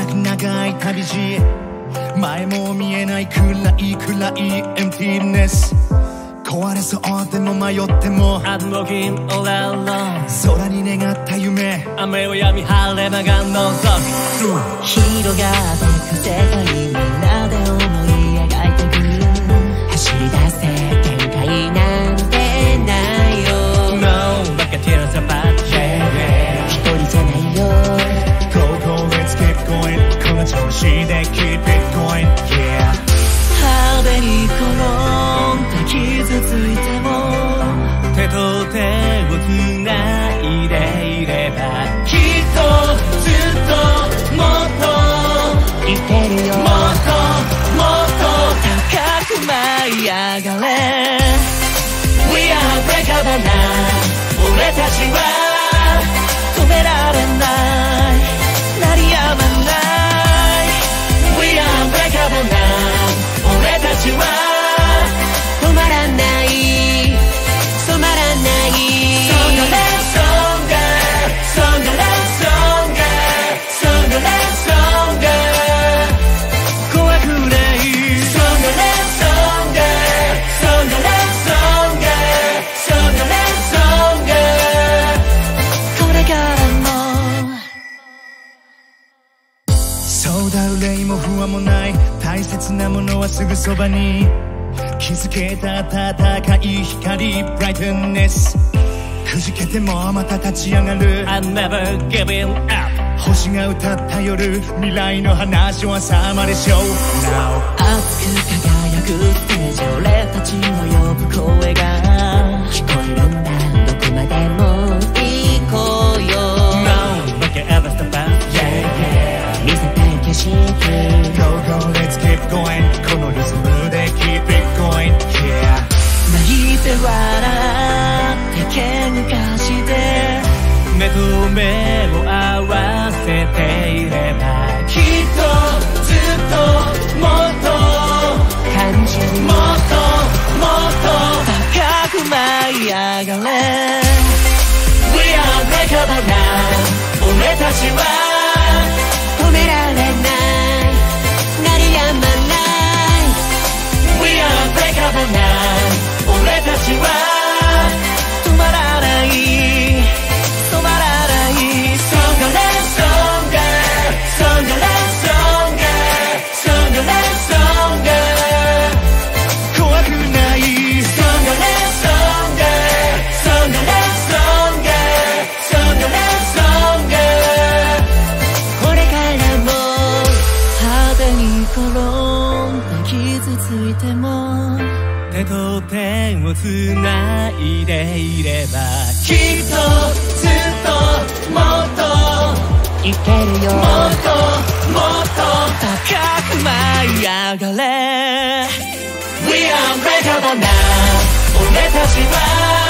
く長い旅路、前も見えない暗い暗いエンティーネス、壊れそうでも迷っても I'm walking all alone、 空に願った夢、 雨を止み晴れ間が覗く、 広がってく世界、みんなで思い描いてく、走り出せ限界なんてないよ。 No like a tears apart、 一人じゃないよ。 Go go let's keep going、 この調子で keep it going yeah。 派手に転んで傷ついても手と手をつないでいれば、きっとずっともっといけるよ。 もっともっと高く舞い上がれ。 We are unbreakable now、 俺たちは止められない、鳴りやまない。 We are unbreakable now、 俺たちは止まらない、染まらない。 Stronger stronger stronger stronger stronger 怖くない。 Stronger stronger stronger stronger stronger これからもそうだ憂いも不安もない、大切なものはすぐそばに、気づけた温かい光 Brightness、 くじけてもまた立ち上がる I'm never giving up、 星が歌った夜、未来の話はさまでしょう Now 熱く輝くステージ、俺たちの呼ぶ声が聞こえるんだ。どこまでも行こうよ。 No like a ever step back、 見せたい景色、 Go go let's keep going、 このリズムで keep it going yeah。 泣いて笑って喧嘩して目と目を合わせていれば、きっとずっともっと感じる。 もっともっと高く舞い上がれ。 We are unbreakable now、 俺たちは止められない、鳴りやまない。 We are unbreakable now、 俺たちは止まらない、止まらない。 Stronger stronger stronger stronger stronger 怖くない、 Stronger stronger stronger stronger stronger これからも派手に転んで傷ついても手と手をつないでいれば、きっとずっともっといけるよ。 もっともっと高く舞い上がれ。 We are unbreakable now、 俺たちは